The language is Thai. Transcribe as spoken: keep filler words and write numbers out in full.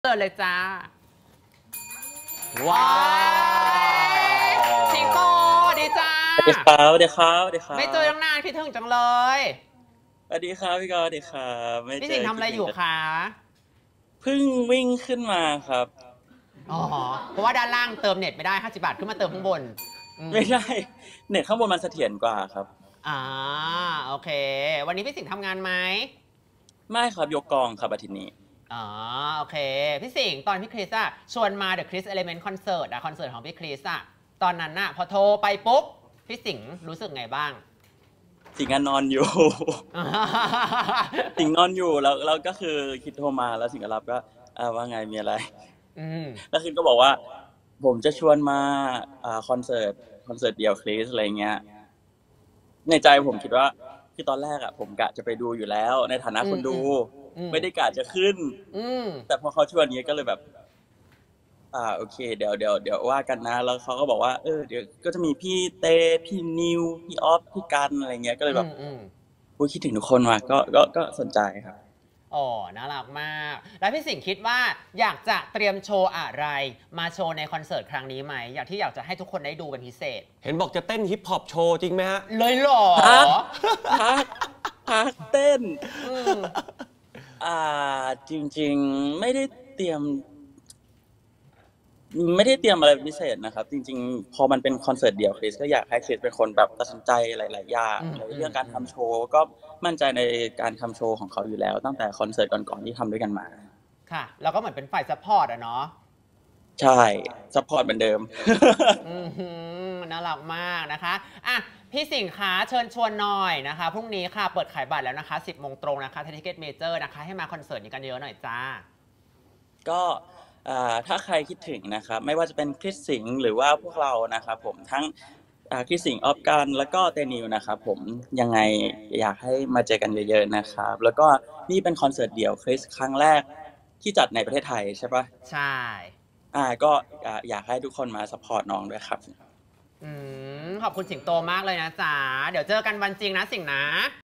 เปิดเลยจ้าว้าวสิงโตดีจ้าสวัสดีครับสวัสดีครับสวัสดีครัไม่เจอบตั้งนานคิดถึงจังเลยสวัสดีครับพี่กอล์ฟสวัสดีครับไม่พี่เจอสิงห์ทำอะไรคิดถึงกันอยู่คะเพิ่งวิ่งขึ้นมาครับอ๋อเพราะว่าด้านล่างเติมเน็ตไม่ได้ห้าสิบบาทขึ้นมาเติมข้างบนไม่ใช่เน็ตข้างบนมันเสถียรกว่าครับอ่าโอเค วันนี้พี่สิงห์ทำงานไหมไม่ครับยกกองครับอาทิตย์นี้อ๋อโอเคพี่สิงห์ตอนพี่คริสอะชวนมา The Chris Element Concert อะคอนเสิร์ตของพี่คริสอะตอนนั้นน่ะพอโทรไปปุ๊บพี่สิงห์รู้สึกไงบ้างสิงห์นอนอยู่ สิงห์นอนอยู่แล้วแล้วก็คือคิดโทรมาแล้วสิงห์ก็รับก็อ่าว่าไงมีอะไรแล้วคิดก็บอกว่า ผมจะชวนมาอ่าคอนเสิร์ตคอนเสิร์ตเดี่ยวคริสอะไรเงี้ยในใจผมคิดว่าคือตอนแรกอะผมกะจะไปดูอยู่แล้วในฐานะคนดูไม่ได้กะจะขึ้นแต่พอเขาชวนนี้ก็เลยแบบอ่าโอเคเดี๋ยวเดี๋ยวเดี๋ยวว่ากันนะแล้วเขาก็บอกว่าเออเดี๋ยวก็จะมีพี่เต้พี่นิวพี่ออฟพี่กันอะไรเงี้ยก็เลยแบบพูดคิดถึงทุกคนว่ะก็ก็ก็สนใจครับอ๋อน่ารักมากแล้วพี่สิงห์คิดว่าอยากจะเตรียมโชว์อะไรมาโชว์ในคอนเสิร์ตครั้งนี้ไหมอยากที่อยากจะให้ทุกคนได้ดูเป็นพิเศษเห็นบอกจะเต้นฮิปฮอปโชว์จริงไหมฮะเลยหรอพักพักเต้นอ่าจริงๆไม่ได้เตรียมไม่ได้เตรียมอะไรพิเศษนะครับจริงๆพอมันเป็นคอนเสิร์ตเดี่ยวคริสก็อยากให้คริสเป็นคนแบบตัดสินใจหลายๆอย่างในเรื่องการทำโชว์ก็มั่นใจในการทำโชว์ของเขาอยู่แล้วตั้งแต่คอนเสิร์ตก่อนๆที่ทำด้วยกันมาค่ะแล้วก็เหมือนเป็นฝ่ายซัพพอร์ตอะเนาะใช่ซัพพอร์ตเหมือนเดิมน่ารักมากนะคะอ่ะพี่สิงห์คะเชิญชวนหน่อยนะคะพรุ่งนี้ค่ะเปิดขายบัตรแล้วนะคะสิบโมงตรงนะคะที่ทิเก็ตเมเจอร์นะคะให้มาคอนเสิร์ตนี้กันเยอะหน่อยจ้าก็ถ้าใครคิดถึงนะครับไม่ว่าจะเป็นคริสสิงห์หรือว่าพวกเรานะครับผมทั้งคริสสิงห์ออฟกันแล้วก็เตนิวนะครับผมยังไงอยากให้มาเจอกันเยอะๆนะครับแล้วก็นี่เป็นคอนเสิร์ตเดี่ยวคริสครั้งแรกที่จัดในประเทศไทยใช่ปะใช่อ่าก็อยากให้ทุกคนมาซัพพอร์ตน้องด้วยครับอืมขอบคุณสิงโตมากเลยนะจ๊ะเดี๋ยวเจอกันวันจริงนะสิงห์นะ